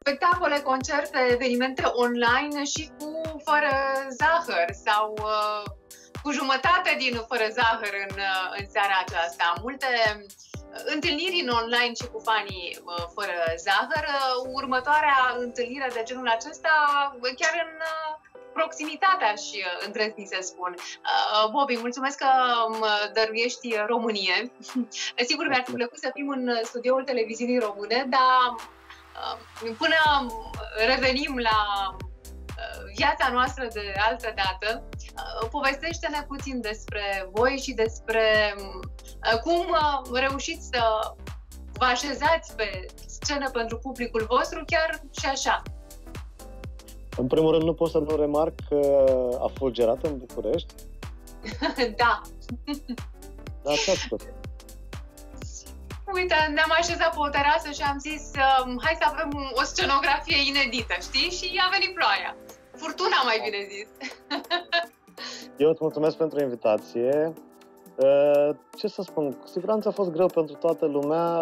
spectacole, concerte, evenimente online și cu fără zahăr sau cu jumătate din fără zahăr în seara aceasta. Multe întâlniri în online și cu fanii fără zahăr. Următoarea întâlnire de genul acesta chiar în proximitatea și îndrăzni să spun. Bobby, mulțumesc că îmi dăruiești Românie. Sigur, mi-ar fi plăcut să fim în studioul televiziunii române, dar până revenim la viața noastră de altă dată, povestește-ne puțin despre voi și despre cum reușiți să vă așezați pe scenă pentru publicul vostru, chiar și așa. În primul rând, nu pot să nu remarc că a fulgerat în București. Da. Da, ce ați spus? Uite, ne-am așezat pe o terasă și am zis hai să avem o scenografie inedită, știi? Și a venit ploaia. Furtuna, mai bine zis. Eu îți mulțumesc pentru invitație. Ce să spun, cu siguranță a fost greu pentru toată lumea.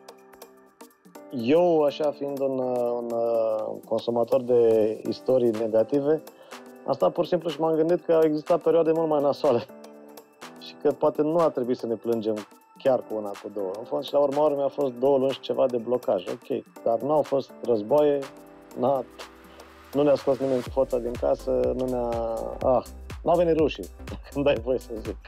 Eu, așa fiind un consumator de istorii negative, am stat pur și simplu și m-am gândit că au existat perioade mult mai nasoale și că poate nu ar trebui să ne plângem chiar cu una, cu două. În fond, și la urma urmei a fost 2 luni și ceva de blocaj, ok, dar n-au fost războaie, nu ne-a scos nimeni cu foța din casă, n-au venit rușii, când dai voie să zic.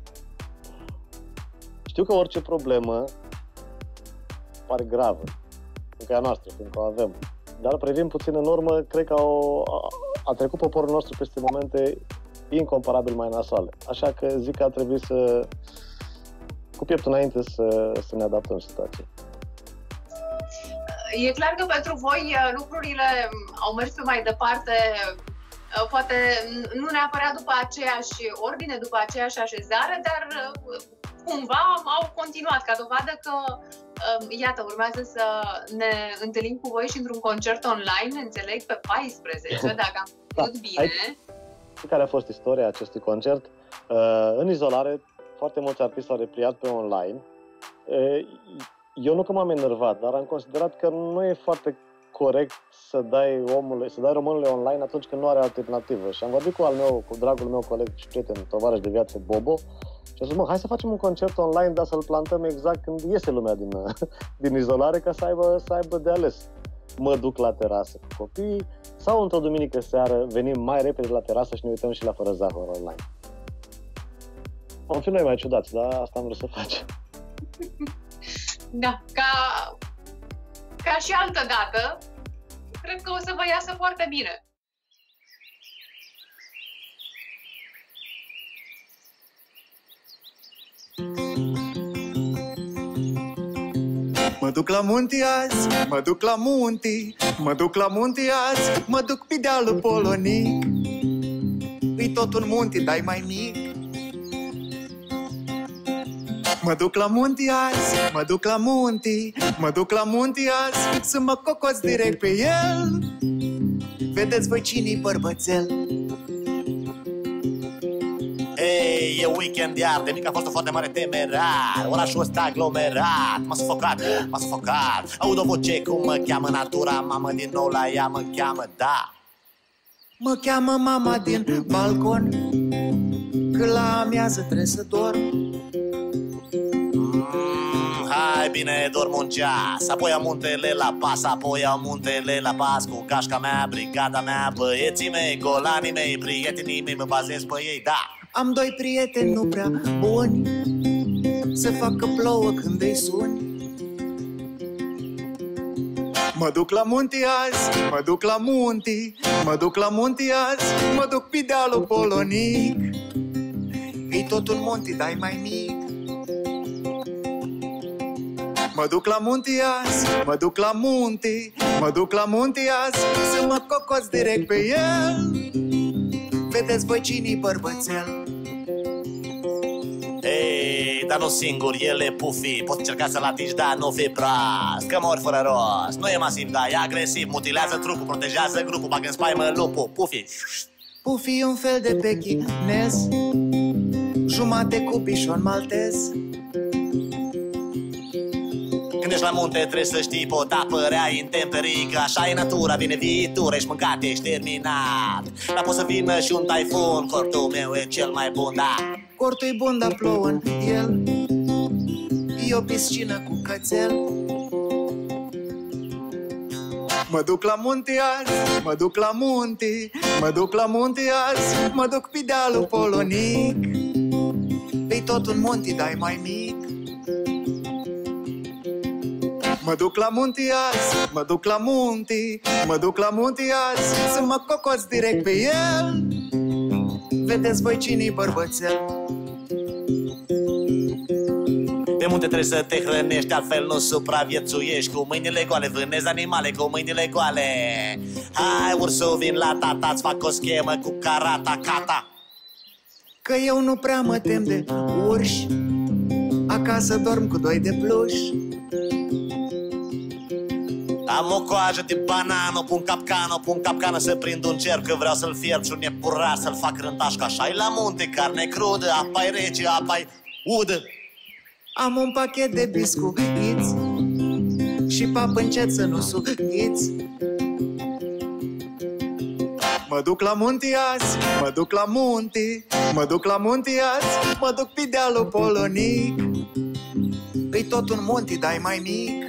Știu că orice problemă pare gravă, încă a noastră, fiindcă o avem. Dar privim puțin în urmă, cred că a trecut poporul nostru peste momente incomparabil mai nasoale. Așa că zic că ar trebui să, cu pieptul înainte, să ne adaptăm situației. E clar că pentru voi lucrurile au mers pe mai departe, poate nu neapărat după aceeași ordine, după aceeași așezare, dar cumva au continuat, ca dovadă că, iată, urmează să ne întâlnim cu voi și într-un concert online, înțeleg, pe 14, dacă am făcut bine. Care a fost istoria acestui concert? În izolare, foarte mulți artiști au repliat pe online. Eu nu că m-am enervat, dar am considerat că nu e foarte corect să dai românului online atunci când nu are alternativă. Și am vorbit cu dragul meu coleg și prieten, tovarăș de viață, Bobo, și am zis, hai să facem un concert online, dar să-l plantăm exact când iese lumea din izolare, ca să aibă de ales. Mă duc la terasă cu copiii sau într-o duminică seară venim mai repede la terasă și ne uităm și la fără zahăr online. Am fi noi mai ciudați, dar asta am vrut să facem. Da, ca și altă dată, cred că o să vă iasă foarte bine. Mă duc la munte azi, mă duc la munte, mă duc la munte azi, mă duc pe dealul Polonic. E tot un munte, dar mai mic. Mă duc la munte azi, mă duc la munte, mă duc la munte azi, să mă cocoț direct pe el. Vedeți voi cine-i bărbățel. Ei, e weekend iar, de mic a fost o foarte mare temerar. Orașul ăsta aglomerat, m-a sufocat. Aud o voce, cum mă cheamă natura, mamă din nou la ea mă cheamă, da. Mă cheamă mama din balcon, că la amiază trebuie să dorm. Hai bine, dorm un ceas, apoi am muntele la pas, apoi am muntele la pas. Cu cașca mea, brigada mea, băieții mei, golanii mei, prietenii mei, mă bazez pe ei, da. Am 2 prieteni nu prea buni, să facă plouă când îi suni. Mă duc la munte azi, mă duc la munte, mă duc la munte azi, mă duc pe dealul Polonic. E tot un munte, dar mai mic. Mă duc la munte azi, mă duc la munte, mă duc la munte azi, să mă cocoț direct pe el. Vedeți voi cine-i bărbățel. Ei, dar nu singur, el e pufi. Poți încerca să-l atingi, dar nu fi prost, că mori fără rost. Nu e masiv, dar e agresiv, mutilează trupul, protejează grupul, bagă în spaimă lupul. Pufi. Pufi e un fel de pechinez, jumate cu bișon maltez. Când ești la munte, trebuie să știi, pot apărea intemperic. Așa e natura, vine viitură, ești mâncat, ești terminat. Dar poate să vină și un taifun, cortul meu e cel mai bun, da. Cortul e bun, dar plouă în el. E o piscină cu cățel. Mă duc la munte azi, mă duc la munte, mă duc la munte azi, mă duc pe dealul Polonic. E tot un munte, dar mai mic. Mă duc la munte azi, mă duc la munte, mă duc la munte azi, să mă cocoț direct pe el. Vedeți voi cine-i bărbățel. Pe munte trebuie să te hrănești, altfel nu supraviețuiești. Cu mâinile goale vânezi animale, cu mâinile goale. Hai, ursul, vin la tata, îți fac o schemă cu carata, cata. Că eu nu prea mă tem de urși, acasă dorm cu 2 de pluș. Am o coajă de banană, o pun capcană să prind un cerc, că vreau să-l fierb și un iepuraș să-l fac rântaș, că așa-i la munte, carne crudă, apa-i rece, apa-i udă. Am un pachet de biscuiți și pap încet să nu sughiți. Mă duc la munte azi, mă duc la munte, mă duc la munte azi, mă duc pe dealul Polonic. E tot un munte, dar mai mic.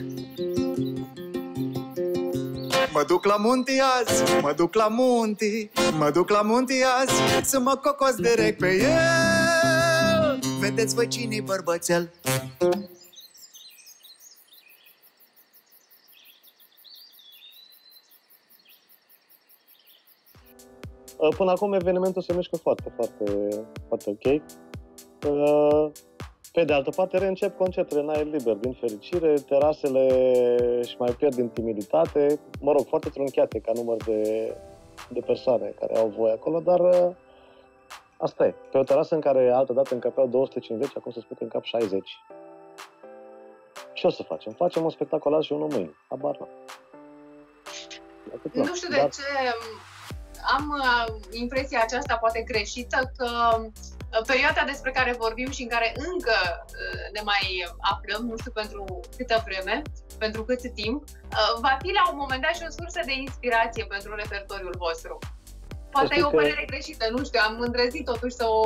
Mă duc la munte azi, mă duc la munte, mă duc la munte azi, să mă cocos direct pe el. Vedeți voi cine-i bărbățel. Până acum evenimentul se mișcă foarte ok. Pe de altă parte reîncep concertele în aer liber, din fericire, terasele își mai pierd din timiditate, mă rog, foarte trunchiate ca număr de persoane care au voie acolo, dar asta e. Pe o terasă în care altădată încăpeau 250, acum se spune că încap 60. Ce o să facem? Facem un spectacol azi și unul mâine. Habar n-am. Nu știu de ce am impresia aceasta poate greșită că perioada despre care vorbim și în care încă ne mai aflăm, nu știu pentru câtă vreme, pentru cât timp, va fi la un moment dat și o sursă de inspirație pentru repertoriul vostru. Poate e o părere greșită, nu știu, am îndrăzit totuși să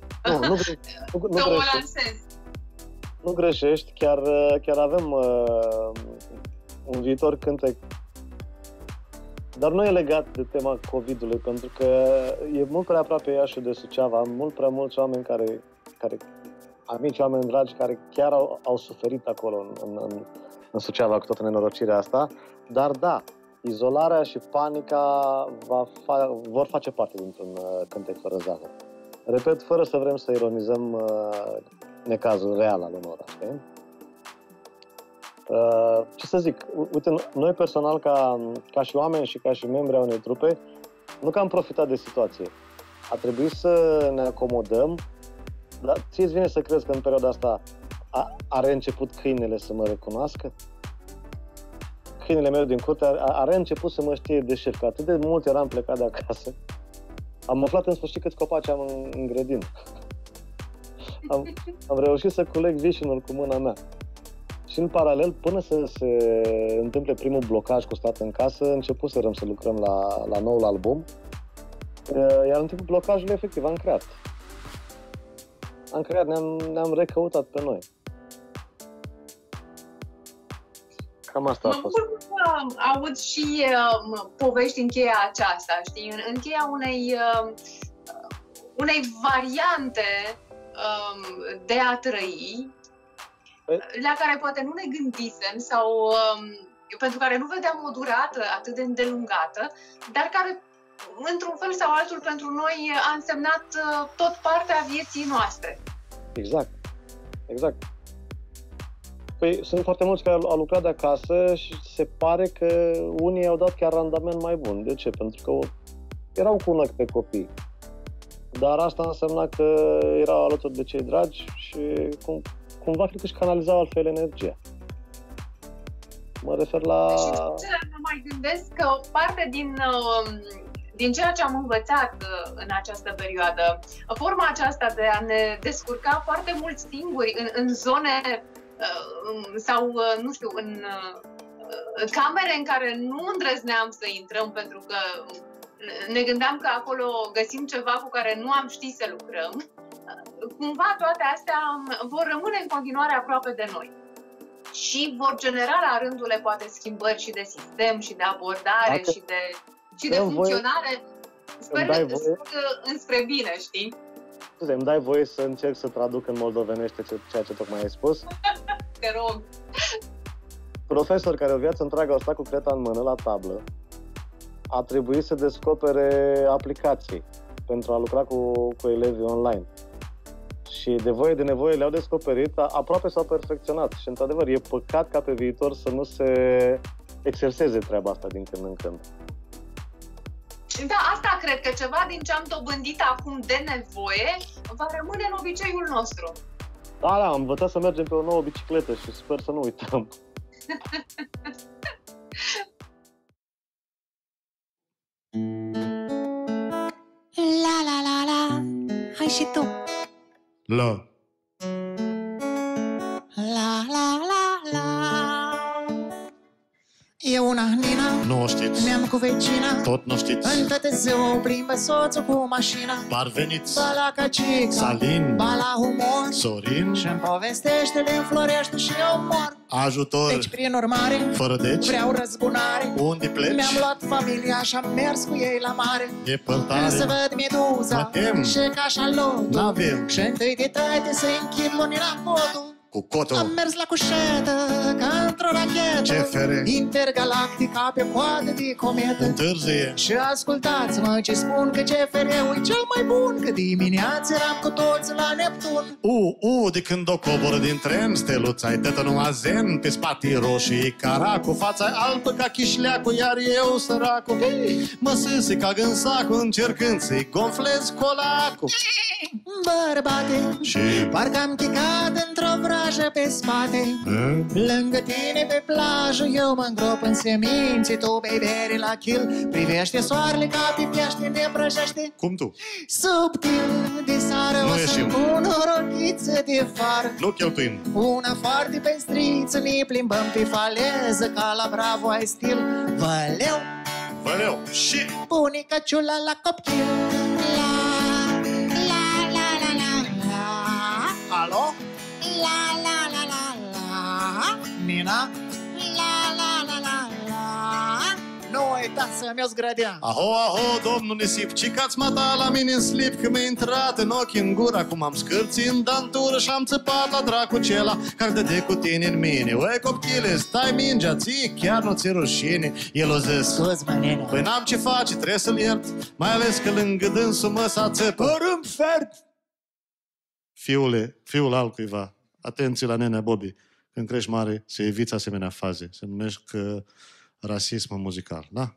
o lansez. Nu greșești, chiar avem un viitor cântec. Dar nu e legat de tema COVID-ului, pentru că e mult prea aproape Iași de Suceava. Am mult prea mulți oameni amici, oameni dragi, care chiar au suferit acolo în Suceava cu toată nenorocirea asta. Dar da, izolarea și panica vor face parte dintr-un cântec fără zahăr. Repet, fără să vrem să ironizăm necazul real al unor, știi? Ce să zic, uite, noi personal ca și oameni și ca și membri ai unei trupe, nu că am profitat de situație. A trebuit să ne acomodăm, dar ție-ți vine să crezi că în perioada asta a reînceput câinele să mă recunoască? Câinele meu din curte a reînceput să mă știe de șef, că atât de mult eram plecat de acasă. Am aflat în sfârșit câți copaci am în grădină. Am reușit să culeg vișinul cu mâna mea. Și în paralel, până să se întâmple primul blocaj cu stat în casă, începuserăm să lucrăm la noul album. Iar în timpul blocajului, efectiv, am creat, ne-am recăutat pe noi. Cam asta a fost. Mă bucur că aud și povești în cheia aceasta, știi? În cheia unei variante de a trăi, la care poate nu ne gândisem sau pentru care nu vedeam o durată atât de îndelungată, dar care, într-un fel sau altul, pentru noi a însemnat tot partea vieții noastre. Exact. Păi sunt foarte mulți care au lucrat de acasă și se pare că unii au dat chiar randament mai bun. De ce? Pentru că erau cu un ochi pe copii. Dar asta însemna că erau alături de cei dragi și cumva cred că își canalizau altfel energia. Mă refer la... Și mă mai gândesc că o parte din ceea ce am învățat în această perioadă, forma aceasta de a ne descurca foarte mult singuri în zone sau, nu știu, în camere în care nu îndrăzneam să intrăm pentru că ne gândeam că acolo găsim ceva cu care nu am ști să lucrăm, cumva toate astea vor rămâne în continuare aproape de noi și vor genera la rândul poate schimbări și de sistem și de abordare și de funcționare. Sper înspre bine, știi? Îmi dai voie să încerc să traduc în moldovenește ceea ce tocmai ai spus? Te rog! Profesor care o viață întreagă a stat cu creta în mână la tablă, a trebuit să descopere aplicații pentru a lucra cu elevii online. Și de voie de nevoie le-au descoperit, aproape s-au perfecționat. Și într-adevăr e păcat ca pe viitor să nu se exerseze treaba asta din când în când. Da, asta cred că ceva din ce am dobândit acum de nevoie va rămâne în obiceiul nostru. Da, am învățat să mergem pe o nouă bicicletă și sper să nu uităm. La la la la, hai și tu. La. La la la la. E una Nina, Nu o știți, ne-am cu vecina. tot nu știți. În toată ziua o plimbă soțul cu mașina. Parveniți, Ba la Cacica, Salin, ba la Humor, Sorin, și-mi povestește, le înflorește și eu mor. ajutor, Deci prin urmare fără deci, vreau răzbunare. unde pleci, Mi-am luat familia și-am mers cu ei la mare. Să depărtare, văd meduza Mă tem. și cașalotul. N-avem. Și întâi de toate să închid lunina podul. cu cotul, Am mers la cușetă ca într-o rachetă Ce fere. intergalactica pe coadă de cometă. întârzie, Și ascultați-mă ce spun că CFR-ul e cel mai bun. Că dimineața eram cu toți la Neptun. de când o coboră din tren, steluța-i tătă numai zen, pe spate roșii caracu, fața albă ca chișleacu, iar eu săracu, mă sâse ca gânsacu, încercând să-i gonflez colacul. Bărbate, Și parcă am chicat într-o vrajă pe spate. Lângă tine pe plajă eu mă îngrop în semințe. Tu bei bere la kill, privește soarele ca pe pește, ne prăjește. cum tu? Subtil de seară Nu o să-mi ieșim. pun o rochiță de fară. Nu cheltuim. Una foarte pestriță, ne plimbăm pe faleză ca la Bravo ai stil. Văleu, Văleu. Și pune căciula la copil. La, la, la, la, la, la. alo? La la la la la. Nina? La la la la la. Nu uita să-mi o zgrădea. Aho, domnul nisip, ce că-ați mătat la mine în slip, că mi-a intrat în ochi în gură, acum am scârții în dantură și am țăpat la dracu cela care dăde cu tine în mine. Uai, copchile, stai mingea, ție chiar nu ți rușine. El o zis, Scuzi-mă, nene. păi n-am ce face, trebuie să-l iert, mai ales că lângă dânsul mă s-a țepă. Orâm fert. Fiul altcuiva, atenție la nenea Bobby, când crești mare, să eviți asemenea faze. Se numește rasism muzical, da?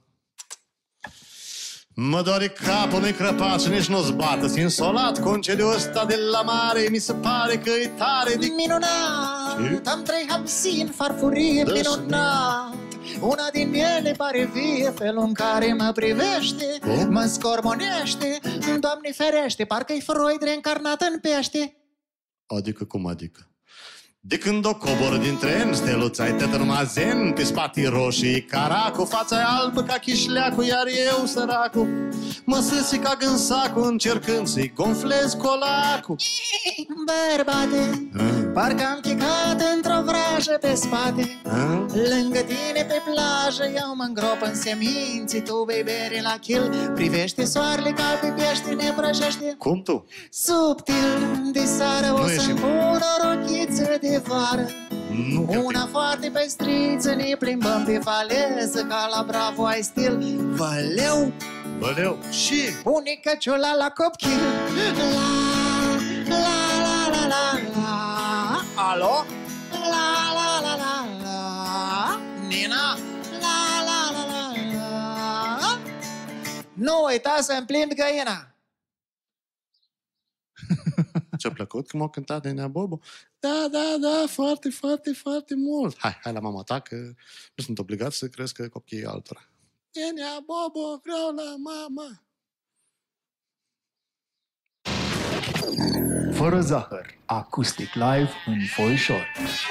Mă doare capul, nu-i crăpat și nici nu-ți bată. S-i însolat concediul ăsta de la mare, mi se pare că e tare de... Minunat, am 3 hamsini, farfurie, Da, minunat. Una din ele pare vie, felul în care mă privește, Cum? mă scormonește. Doamne ferește, parcă-i Freud reîncarnat în pește. Adică cum adică? De când o cobor din tren, steluța-i tătă numai zen, pe spate roșii caracu, fața-i albă ca chișleacu, iar eu săracu mă sâsi ca gânsacu, încercând să-i gonflez colacul. Bărbate, parcă am chicat într-o vrajă pe spate. Lângă tine pe plajă eu mă îngrop în semințe. Tu bei bere la kill, privește soarele ca pe pește, ne prăjește. Cum tu? Subtil de seară o Nu să-mi ieșim. pun o rochiță de vară. Nu Una foarte pestriță, ne plimbăm pe faleză ca la Bravo ai stil. Văleu, Văleu. Și pune căciula la copchil. La, la, la, la, la, la. alo? La, la, la, la, la. Nina? La, la, la, la, la. Nu uita să-mi plimbi găina. Ți-a plăcut cum a cântat nenea Bobo? Da, foarte, foarte, foarte mult. Hai la mama ta, că nu sunt obligat să crească copiii altora. Nenea Bobo, vreau la mama. Fără zahăr, acustic live în Foișor.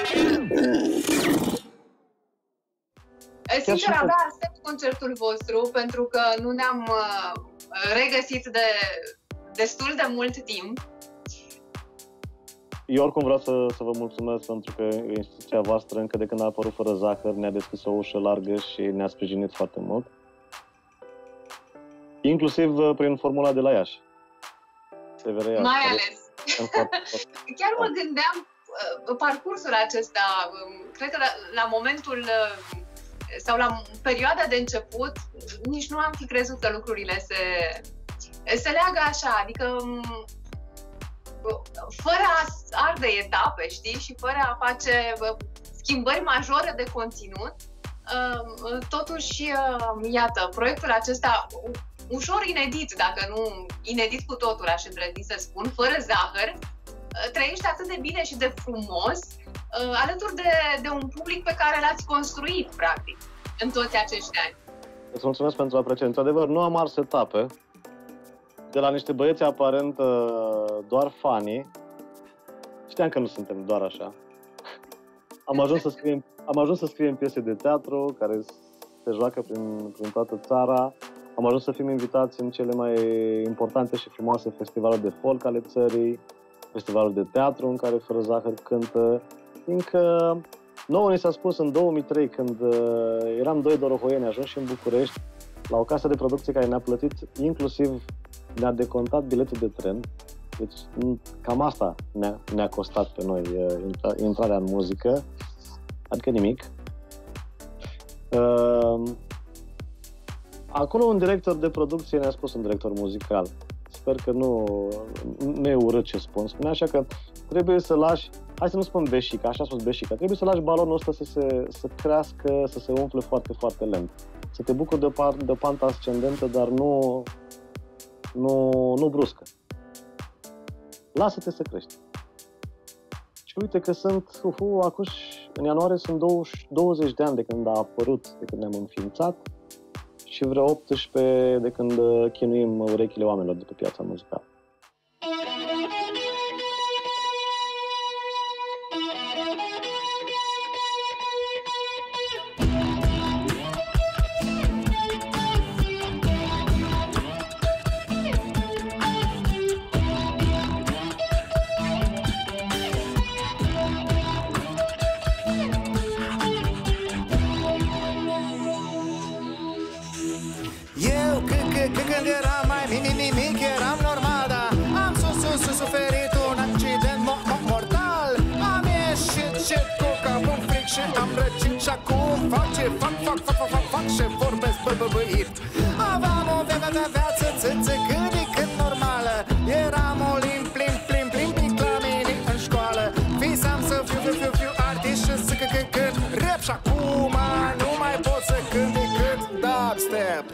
Sincer, abia aștept concertul vostru, pentru că nu ne-am regăsit de destul de mult timp. Eu oricum vreau să vă mulțumesc pentru că instituția voastră, încă de când a apărut Fără Zahăr, ne-a deschis o ușă largă și ne-a sprijinit foarte mult. Inclusiv prin formula de la Iași. Mai ales. Chiar mă gândeam, parcursul acesta, cred că la momentul sau la perioada de început, nici nu am fi crezut că lucrurile se leagă așa, adică fără a arde etape, știi, și fără a face schimbări majore de conținut, totuși, iată, proiectul acesta ușor inedit, dacă nu inedit cu totul, aș îndrăzni să spun, Fără Zahăr, trăiește atât de bine și de frumos, alături de un public pe care l-ați construit, practic, în toți acești ani. Îți mulțumesc pentru apreciere. Într-adevăr, nu am ars etape. De la niște băieți aparent doar fanii. Știam că nu suntem doar așa. Am ajuns să scriem piese de teatru care se joacă prin toată țara. Am ajuns să fim invitați în cele mai importante și frumoase festivaluri de folk ale țării, festivalul de teatru în care Fără Zahăr cântă. Fiindcă nouă ni s-a spus în 2003, când eram doi dorohoieni ajunși în București, la o casă de producție care ne-a plătit, inclusiv ne-a decontat biletul de tren. Deci cam asta ne-a costat pe noi intrarea în muzică, adică nimic. Acolo un director de producție ne-a spus, un director muzical, sper că nu e urât ce spun, spune așa că trebuie să lași, hai să nu spun beșica, așa a spus beșica, trebuie să lași balonul ăsta să crească, să se umfle foarte, foarte lent. Să te bucuri de o pantă ascendentă, dar nu bruscă. Lasă-te să crești. Și uite că în ianuarie sunt 20 de ani de când a apărut, de când ne-am înființat, și vreo 18 de când chinuim urechile oamenilor de pe piața muzicală. Când eram mai mic, eram normal, dar am suferit un accident mortal. Am ieșit și cu capul fric și am răcit și acum fac și vorbesc băbăit. Aveam o viață cât normală. Eram olimp, plin la mine în școală. Visam să fiu artist și să cânt rap și acum nu mai pot să cânt decât dubstep.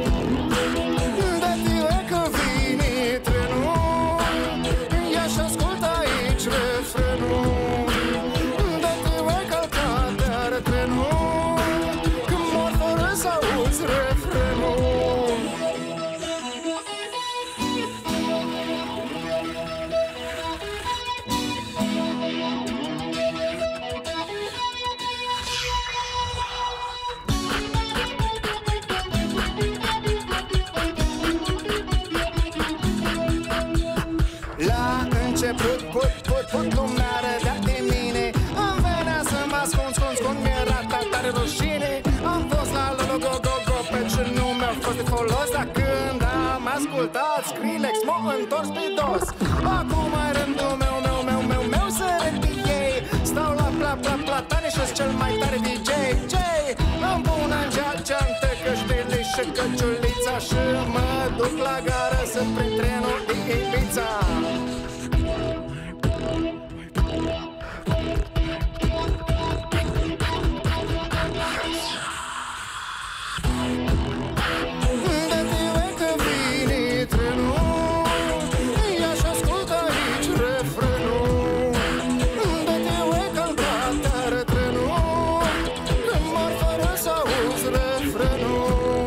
Put lumea râdea de mine. Îmi venea să mă ascund, mi-era tare rușine. Am fost la go, pentru nu mi-a fost de folos. Dar când am ascultat Skrillex, m-a întors pe dos. Acum ai rândul meu să râd pe ei. Stau la platane și-s cel mai tare DJ. Îmi pun în geantă căștile și căciulița și mă duc la gară să prind trenul din Ibiza.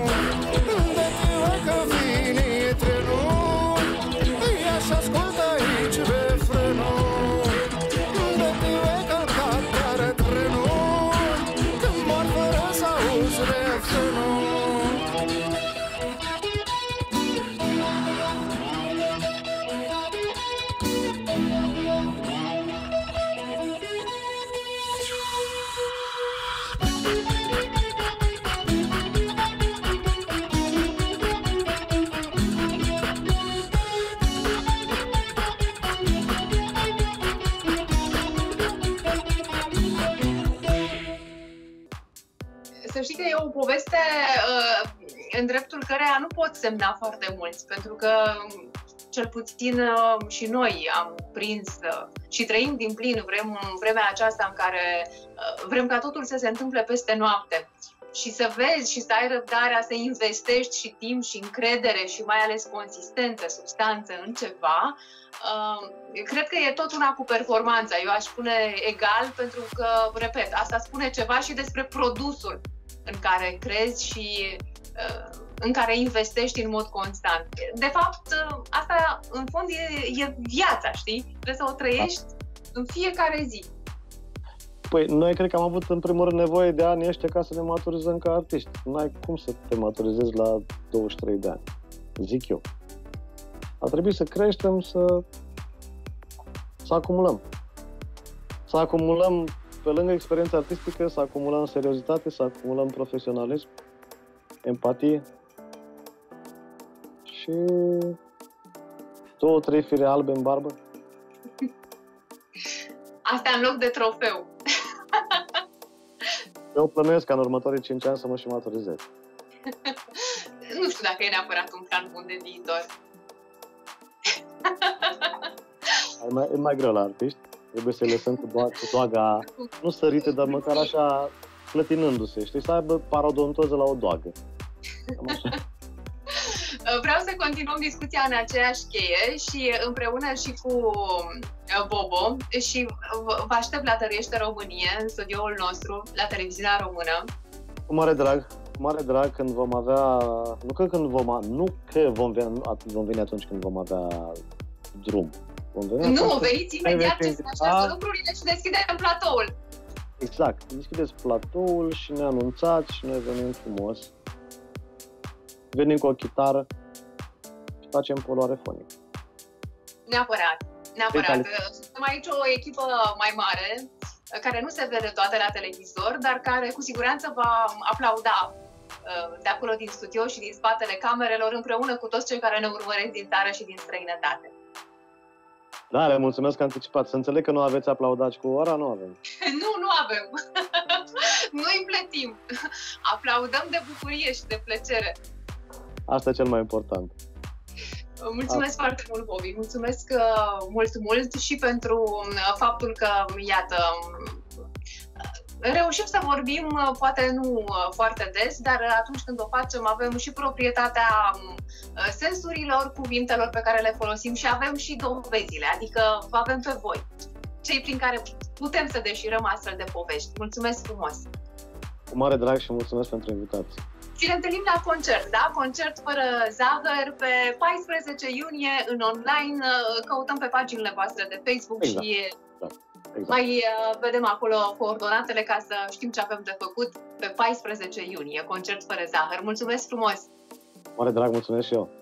Ascultă blues refrenul. Să știi că e o poveste în dreptul căreia nu pot semna foarte mulți, pentru că cel puțin și noi am prins și trăim din plin vremea aceasta în care vrem ca totul să se întâmple peste noapte. Și să vezi și să ai răbdarea să investești și timp și încredere și mai ales consistență, substanță în ceva, cred că e tot una cu performanța. Eu aș spune egal pentru că, repet, asta spune ceva și despre produsul în care crezi și în care investești în mod constant. De fapt, asta în fond e viața, știi? Trebuie să o trăiești în fiecare zi. Păi, noi cred că am avut în primul rând nevoie de anii ăștia ca să ne maturizăm ca artiști. N-ai cum să te maturizezi la 23 de ani, zic eu. A trebuit să creștem, să acumulăm. Să acumulăm, pe lângă experiența artistică, să acumulăm seriozitate, să acumulăm profesionalism, empatie și 2-3 fire albe în barbă. Asta în loc de trofeu. Eu plănuiesc ca în următorii 5 ani să mă și maturizez. Nu știu dacă e neapărat un plan bun de viitor. E mai greu la artiști. Trebuie să-i lăsăm cu doaga, nu sărite, dar măcar așa, clătinându-se, știi? Să aibă parodontoză la o doagă. Vreau să continuăm discuția în aceeași cheie și împreună și cu Bobo și vă aștept la Dăruiește Românie, în studioul nostru, la televiziunea română. Cu mare drag când vom avea, vom veni atunci când vom avea drum. Veniți imediat ce se așteaptă lucrurile și deschidem platoul. Exact, deschideți platoul și ne anunțați și noi venim frumos. Venim cu o chitară și facem poluare fonică. Neapărat. Suntem aici o echipă mai mare, care nu se vede toate la televizor, dar care cu siguranță va aplauda de acolo din studio și din spatele camerelor, împreună cu toți cei care ne urmăresc din țară și din străinătate. Da, le mulțumesc anticipat. Să înțeleg că nu aveți aplaudați cu ora, nu avem. Nu avem. Noi plătim. Aplaudăm de bucurie și de plăcere. Asta e cel mai important. Mulțumesc foarte mult, Bobby. Mulțumesc mult și pentru faptul că, iată, reușim să vorbim, poate nu foarte des, dar atunci când o facem avem și proprietatea sensurilor, cuvintelor pe care le folosim și avem și dovezile, adică vă avem pe voi, cei prin care putem să deșirăm astfel de povești. Mulțumesc frumos! Cu mare drag și mulțumesc pentru invitație! Și ne întâlnim la concert, da? Concert fără zahăr pe 14 iunie în online. Căutăm pe paginile voastre de Facebook exact. Și exact. Mai vedem acolo coordonatele ca să știm ce avem de făcut pe 14 iunie, concert fără zahăr. Mulțumesc frumos! Mare drag, mulțumesc și eu!